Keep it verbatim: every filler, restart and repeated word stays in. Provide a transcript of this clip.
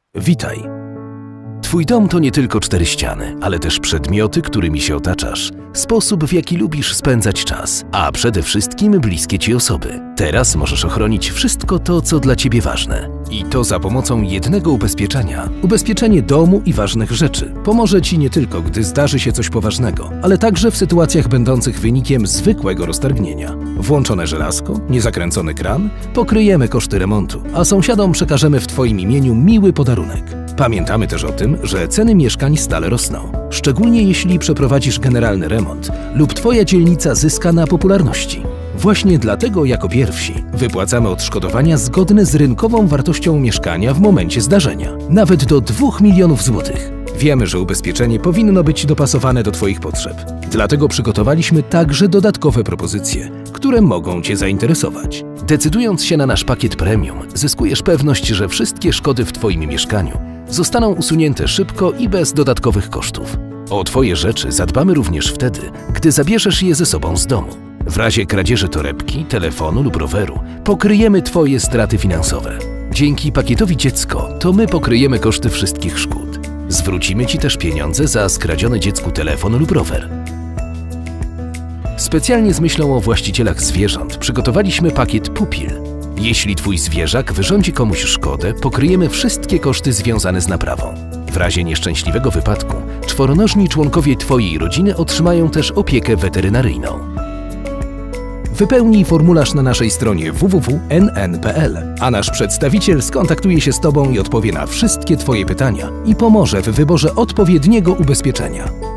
Witaj. Twój dom to nie tylko cztery ściany, ale też przedmioty, którymi się otaczasz, sposób, w jaki lubisz spędzać czas, a przede wszystkim bliskie Ci osoby. Teraz możesz ochronić wszystko to, co dla Ciebie ważne. I to za pomocą jednego ubezpieczenia. Ubezpieczenie domu i ważnych rzeczy pomoże Ci nie tylko, gdy zdarzy się coś poważnego, ale także w sytuacjach będących wynikiem zwykłego roztargnienia. Włączone żelazko, niezakręcony kran, pokryjemy koszty remontu, a sąsiadom przekażemy w Twoim imieniu miły podarunek. Pamiętamy też o tym, że ceny mieszkań stale rosną, szczególnie jeśli przeprowadzisz generalny remont lub Twoja dzielnica zyska na popularności. Właśnie dlatego jako pierwsi wypłacamy odszkodowania zgodne z rynkową wartością mieszkania w momencie zdarzenia, nawet do dwóch milionów złotych. Wiemy, że ubezpieczenie powinno być dopasowane do Twoich potrzeb. Dlatego przygotowaliśmy także dodatkowe propozycje, które mogą Cię zainteresować. Decydując się na nasz pakiet premium, zyskujesz pewność, że wszystkie szkody w Twoim mieszkaniu zostaną usunięte szybko i bez dodatkowych kosztów. O Twoje rzeczy zadbamy również wtedy, gdy zabierzesz je ze sobą z domu. W razie kradzieży torebki, telefonu lub roweru pokryjemy Twoje straty finansowe. Dzięki pakietowi dziecko to my pokryjemy koszty wszystkich szkód. Zwrócimy Ci też pieniądze za skradziony dziecku telefon lub rower. Specjalnie z myślą o właścicielach zwierząt przygotowaliśmy pakiet Pupil. Jeśli Twój zwierzak wyrządzi komuś szkodę, pokryjemy wszystkie koszty związane z naprawą. W razie nieszczęśliwego wypadku czworonożni członkowie Twojej rodziny otrzymają też opiekę weterynaryjną. Wypełnij formularz na naszej stronie w w w kropka n n kropka p l, a nasz przedstawiciel skontaktuje się z Tobą i odpowie na wszystkie Twoje pytania i pomoże w wyborze odpowiedniego ubezpieczenia.